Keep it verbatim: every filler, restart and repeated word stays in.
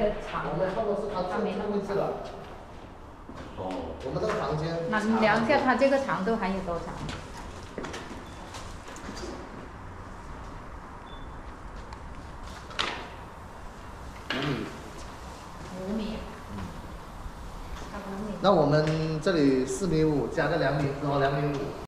长我们放的是它它没那么长。 哦，我们这个房间。 那你量一下它这个长度还有多长？ 五米。 五米。嗯。差不多五米。 那我们这里四米五加个两米，然后两米五。